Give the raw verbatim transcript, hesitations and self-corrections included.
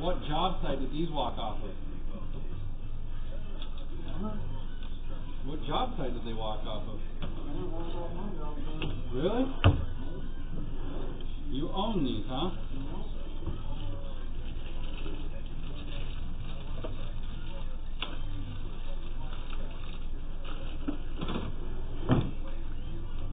What job site did these walk off of? What job site did they walk off of? Really? You own these, huh?